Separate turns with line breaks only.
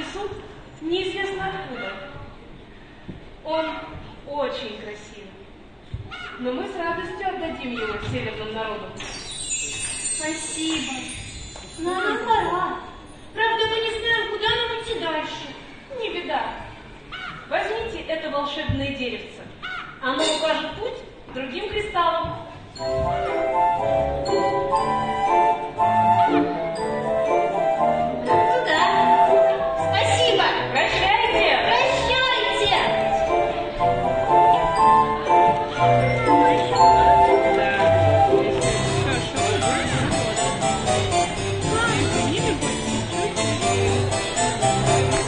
несут неизвестно откуда. Он очень красивый, но мы с радостью отдадим его северным народам.
Спасибо. Но нам пора. Правда, мы не знаем, куда нам идти дальше.
Не беда. Возьмите это волшебное деревце. Оно укажет путь другим кристаллам.